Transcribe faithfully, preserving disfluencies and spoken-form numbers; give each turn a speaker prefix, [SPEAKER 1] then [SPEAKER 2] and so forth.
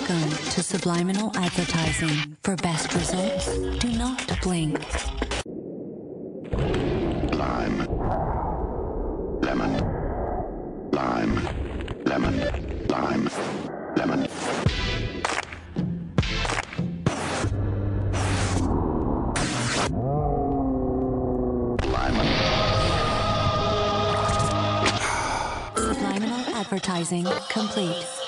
[SPEAKER 1] Welcome to subliminal advertising. For best results, do not blink.
[SPEAKER 2] Lime. Lemon. Lime. Lemon. Lime. Lemon. Lemon.
[SPEAKER 1] Subliminal advertising complete.